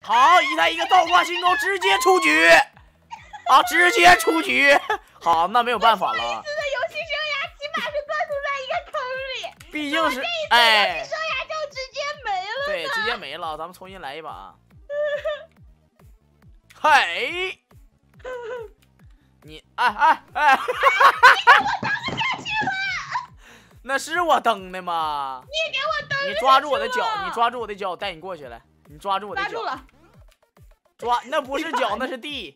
好，一台一个倒挂金钩，直接出局啊！直接出局。好，那没有办法了。 这的游戏生涯起码是断送在一个坑里， 毕竟是哎，游戏生涯就直接没了。 对，直接没了。咱们重新来一把。嘿，你哎！ 我当不下去了。 那是我蹬的吗？ 你给我蹬！ 你抓住我的脚，你抓住我的脚，我带你过去来。你抓住我的脚。 抓住了。 那不是脚，那是地。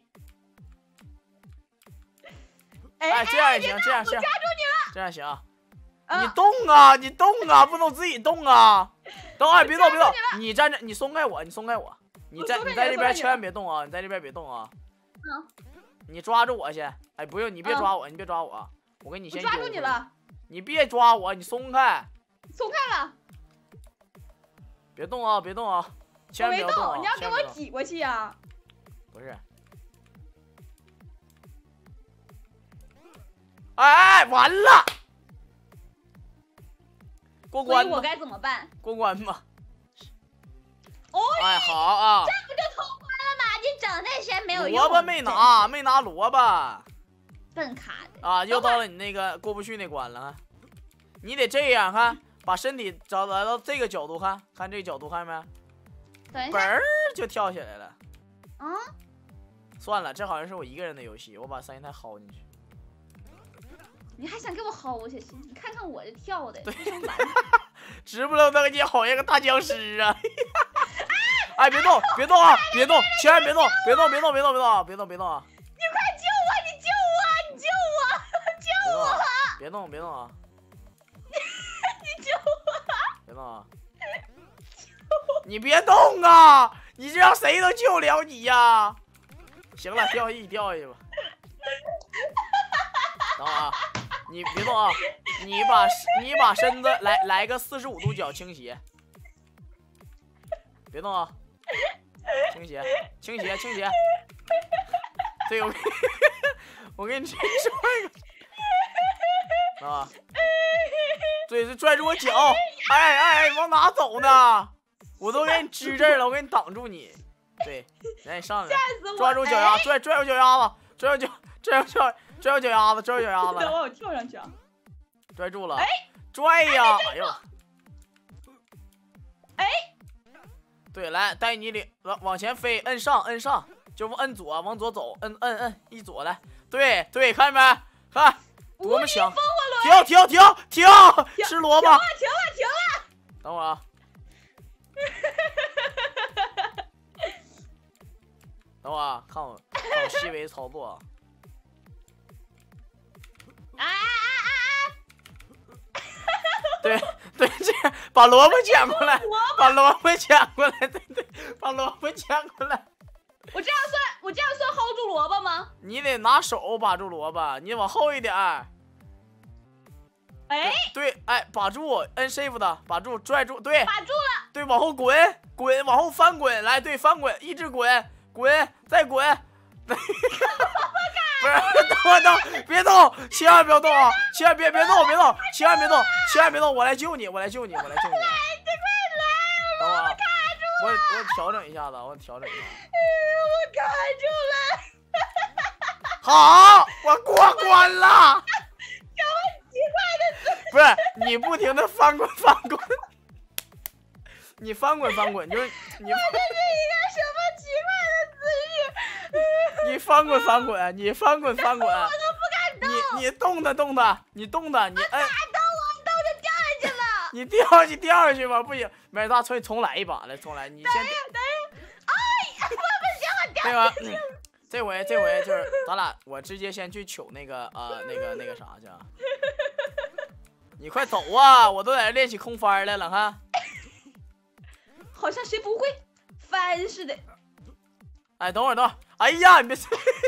哎， 这样也行，这样我抓住你了。 这样行。你动啊，你动啊，不能自己动啊！等会儿别动，别动，你站着，你松开我，你松开我。你在这边千万别动啊！你在这边别动啊！你抓住我先。哎，不用，你别抓我，你别抓我，我给你先抓住你了。 你别抓我，你松开。 松开了。 别动啊，别动啊！千万别动啊！ 你要给我挤过去呀？ 不是。哎，完了！过关吧。 我该怎么办？ 过关吧。 哦， 哎，好啊。 这不就通关了吗？你整那些没有用。 萝卜没拿，没拿萝卜。 笨卡的。 啊，又到了你那个过不去那关了。你得这样看，把身体来到这个角度看，看这个角度看没？ 等一下。 嘣儿就跳起来了。 啊？ 算了，这好像是我一个人的游戏，我把三台薅进去。 你还想给我薅下去？你看看我这跳的， 直不溜登你好像个大僵尸啊！哎，别动，别动啊，别动，千万别动，别动，别动，别动，别动，别动，别动啊！ 你快救我！你救我！你救我！救我！ 别动，别动啊！ 你救我！ 别动啊！你别动啊！你这样谁都救不了你呀！行了，掉下去吧。等会儿啊，你别动啊！你把身子来个45度角倾斜，别动啊！倾斜。对，我给你说一个啊！对，拽住我脚！哎，往哪走呢？我都给你支这儿了，我给你挡住你。对，来你上来，抓住脚丫，拽住脚丫子，拽住脚丫子。 等我跳上去啊！ 拽住了，拽呀！哎呦， 哎， 对，来带你往前飞，摁上，就摁左，往左走，摁一左来，对，看见没？看多么强！停！吃萝卜！ 停了！ 等会儿啊！等会儿啊，看我细微操作。对，这样把萝卜捡过来，把萝卜捡过来，对，把萝卜捡过来。 我这样算 hold 住萝卜吗？ 你得拿手把住萝卜，你往后一点。 哎， 对，哎，把住，摁 shift 的，把住，拽住，对， 把住了， 对，往后滚，往后翻滚，来，对，翻滚，一直滚，再滚。不是，等，别动，千万不要动啊！千万别动，千万别动，我来救你。 快来！ 等会儿，我调整一下子，我卡住了。 好，我过关了。 给我奇怪的姿势。 不是，你不停的翻滚，你翻滚，就是你。 这是一个什么奇怪的姿势？ 你翻滚， 我都不敢动。 你动的，你摁。 我动就掉下去了。 你掉下去吧，不行，没事，咱重来一把来，你先。 等一下，哎，我掉下去了。 这回就是咱俩，我直接先去取那个那个啥去。你快走啊！我都在这练起空翻来了，看。 好像谁不会翻似的。 哎，等会儿，哎呀，你别，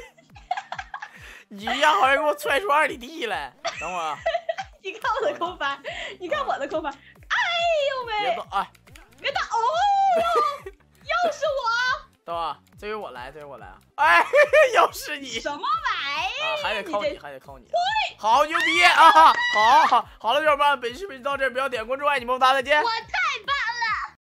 你呀，好像给我踹出2里地来。等会儿啊。 你看我的空翻，哎呦喂！ 别动，哎， 别动！哦，又是我。 等会儿，这回我来啊！哎，又是你！ 什么玩意儿？ 还得靠你！好牛逼啊！好了，小伙伴们，本视频到这，不要点关注，爱你们，大家再见。 我